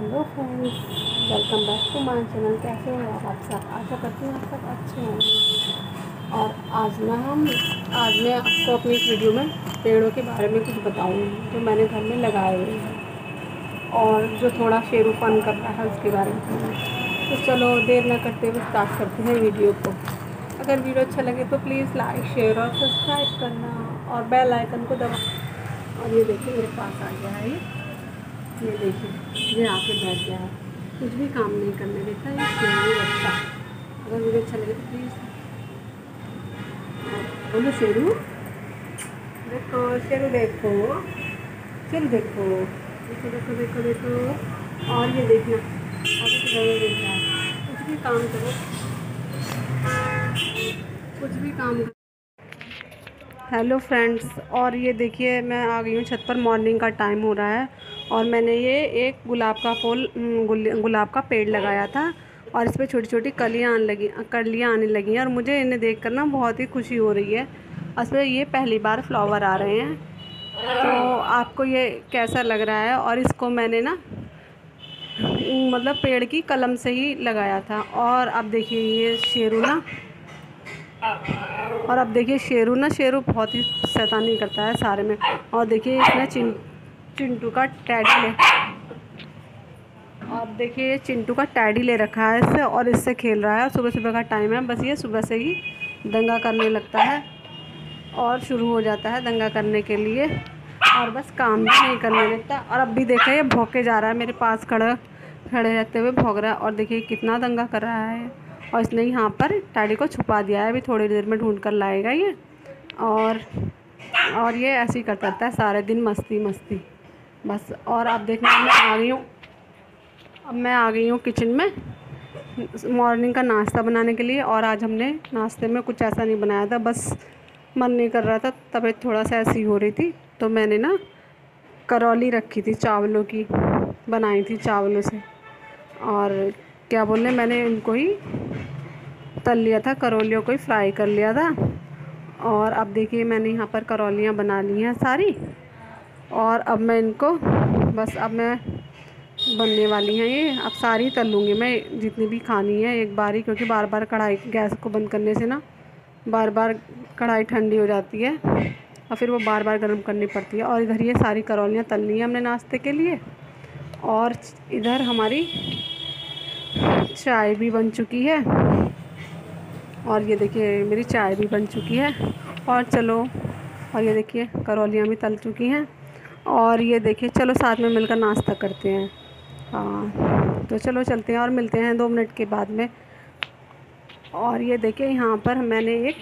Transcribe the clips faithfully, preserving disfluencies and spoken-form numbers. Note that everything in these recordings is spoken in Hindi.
Hello friends, welcome back to my channel. कैसे हो आप आप सब? आशा करती हूँ आप सब अच्छे होंगे। और आज ना हम आज मैं आपको अपनी इस वीडियो में पेड़ों के बारे में कुछ बताऊँगी जो मैंने घर में लगाए हुए हैं और जो थोड़ा शेरूपन कर रहा है उसके बारे में। तो चलो देर ना करते हुए स्टार्ट करते हैं वीडियो को। अगर वीडियो अच्छा लगे तो प्लीज़ लाइक शेयर और सब्सक्राइब करना और बेल आइकन को दबा। और ये देखिए मेरे पास आ गया है, ये ये देखिए ये आके बैठ गया है, कुछ भी काम नहीं करने देता ये शेरू बच्चा। अगर वीडियो अच्छा लगे तो प्लीज़ बोलो शेरू, देखो शेरू, देखो शेरू, देखो देखो देखो देखो देखो। और ये देखना अभी तो जगह देख रहा है, कुछ भी काम करो, कुछ भी काम करो। हेलो फ्रेंड्स, और ये देखिए मैं आ गई हूँ छत पर। मॉर्निंग का टाइम हो रहा है और मैंने ये एक गुलाब का फूल गुलाब का पेड़ लगाया था और इस पर छोटी छोटी कलियाँ आने लगी कलियाँ आने लगी हैं और मुझे इन्हें देख कर ना बहुत ही खुशी हो रही है। असल में ये पहली बार फ्लावर आ रहे हैं। तो आपको ये कैसा लग रहा है? और इसको मैंने ना मतलब पेड़ की कलम से ही लगाया था। और अब देखिए ये शेरू ना और अब देखिए शेरू ना शेरू बहुत ही शैतानी करता है सारे में। और देखिए इसने चिं चिंटू का टैडी ले और देखिए ये चिंटू का टैडी ले रखा है इससे और इससे खेल रहा है। सुबह सुबह का टाइम है, बस ये सुबह से ही दंगा करने लगता है और शुरू हो जाता है दंगा करने के लिए और बस काम भी नहीं करने देता। और अब भी देखें ये भौंके जा रहा है, मेरे पास खड़ा खड़े रहते हुए भौंक रहा है और देखिए कितना दंगा कर रहा है। और इसने यहाँ पर टैडी को छुपा दिया है, अभी थोड़ी देर में ढूंढ कर लाएगा ये। और और ये ऐसे ही करता रहता है सारे दिन, मस्ती मस्ती बस। और अब देखना मैं आ गई हूँ अब मैं आ गई हूँ किचन में मॉर्निंग का नाश्ता बनाने के लिए। और आज हमने नाश्ते में कुछ ऐसा नहीं बनाया था, बस मन नहीं कर रहा था, तबीयत थोड़ा सा ऐसी हो रही थी तो मैंने ना करौली रखी थी, चावलों की बनाई थी चावलों से। और क्या बोलने मैंने इनको ही तल लिया था, करौलियों को ही फ्राई कर लिया था। और अब देखिए मैंने यहाँ पर करौलियाँ बना ली हैं सारी और अब मैं इनको बस अब मैं बनने वाली हैं ये। अब सारी तल लूँगी मैं जितनी भी खानी है एक बार ही, क्योंकि बार बार कढ़ाई गैस को बंद करने से ना बार बार कढ़ाई ठंडी हो जाती है और फिर वो बार बार गर्म करनी पड़ती है। और इधर ये सारी करौलियाँ तल ली हैं हमने नाश्ते के लिए। और इधर हमारी चाय भी बन चुकी है और ये देखिए मेरी चाय भी बन चुकी है। और चलो, और ये देखिए करौलियाँ भी तल चुकी हैं और ये देखिए चलो साथ में मिलकर नाश्ता करते हैं। हाँ तो चलो चलते हैं और मिलते हैं दो मिनट के बाद में। और ये देखिए यहाँ पर मैंने एक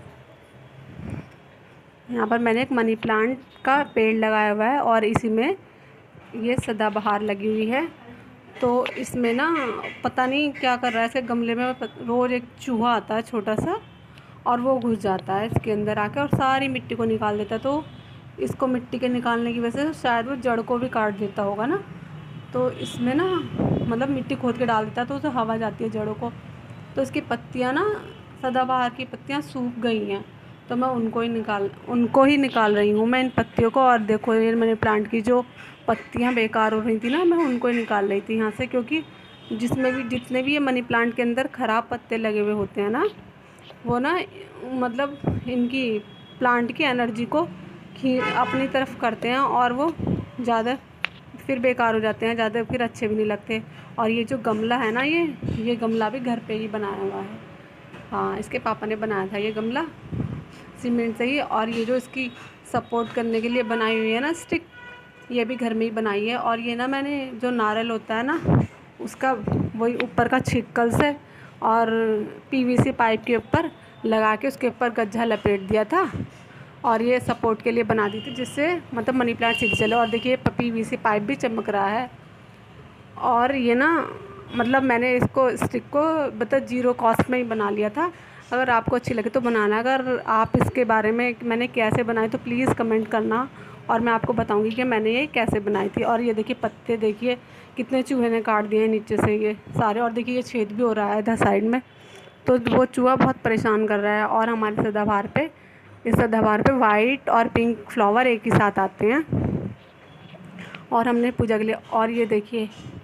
यहाँ पर मैंने एक मनी प्लांट का पेड़ लगाया हुआ है और इसी में ये सदाबहार लगी हुई है। तो इसमें ना पता नहीं क्या कर रहा है, ऐसे गमले में रोज़ एक चूहा आता है छोटा सा और वो घुस जाता है इसके अंदर आके और सारी मिट्टी को निकाल देता है। तो इसको मिट्टी के निकालने की वजह से शायद वो जड़ को भी काट देता होगा ना। तो इसमें ना मतलब मिट्टी खोद के डाल देता है तो उसे हवा जाती है जड़ों को। तो इसकी पत्तियाँ ना सदाबहार की पत्तियाँ सूख गई हैं, तो मैं उनको ही निकाल उनको ही निकाल रही हूँ मैं इन पत्तियों को। और देखो ये मैंने प्लांट की जो पत्तियाँ बेकार हो रही थी ना, मैं उनको ही निकाल रही थी यहाँ से, क्योंकि जिसमें भी जितने भी ये मनी प्लांट के अंदर ख़राब पत्ते लगे हुए होते हैं ना, वो ना मतलब इनकी प्लांट की एनर्जी को खी अपनी तरफ करते हैं और वो ज़्यादा फिर बेकार हो जाते हैं, ज़्यादा फिर अच्छे भी नहीं लगते। और ये जो गमला है ना, ये ये गमला भी घर पे ही बनाया हुआ है। हाँ, इसके पापा ने बनाया था ये गमला सीमेंट से ही। और ये जो इसकी सपोर्ट करने के लिए बनाई हुई है ना स्टिक, ये भी घर में ही बनाई है। और ये ना मैंने जो नारियल होता है ना उसका वही ऊपर का छिक्कल से और पीवीसी पाइप के ऊपर लगा के उसके ऊपर गज्जा लपेट दिया था और ये सपोर्ट के लिए बना दी थी, जिससे मतलब मनी प्लांट सीधे चले। और देखिए पीवीसी पाइप भी चमक रहा है। और ये ना मतलब मैंने इसको स्टिक को मतलब ज़ीरो कॉस्ट में ही बना लिया था। अगर आपको अच्छी लगे तो बनाना। अगर आप इसके बारे में मैंने कैसे बनाई तो प्लीज़ कमेंट करना और मैं आपको बताऊंगी कि मैंने ये कैसे बनाई थी। और ये देखिए पत्ते देखिए कितने चूहे ने काट दिए हैं नीचे से ये सारे। और देखिए ये छेद भी हो रहा है इधर साइड में, तो वो चूहा बहुत परेशान कर रहा है। और हमारे सदाबहार पे इस सदाबहार पे वाइट और पिंक फ्लावर एक ही साथ आते हैं और हमने पूजा के लिए। और ये देखिए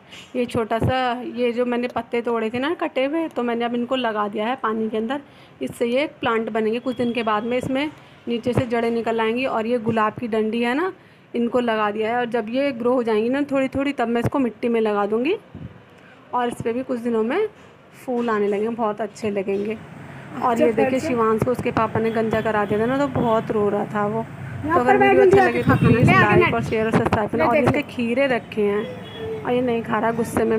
ये छोटा सा, ये जो मैंने पत्ते तोड़े थे ना कटे हुए, तो मैंने अब इनको लगा दिया है पानी के अंदर। इससे ये प्लांट बनेंगे। कुछ दिन के बाद में इसमें नीचे से जड़ें निकल आएंगी। और ये गुलाब की डंडी है ना, इनको लगा दिया है। और जब ये ग्रो हो जाएंगी ना थोड़ी थोड़ी, तब मैं इसको मिट्टी में लगा दूँगी और इस पर भी कुछ दिनों में फूल आने लगेंगे, बहुत अच्छे लगेंगे। और ये देखिए शिवांश को उसके पापा ने गंजा करा दिया था ना, तो बहुत रो रहा था वो। तो अगर वीडियो अच्छा लगे तो प्लीज़ लाइक और शेयर और सब्सक्राइब करना। और इसके खीरे रखे हैं और ये नहीं खा रहा गुस्से में।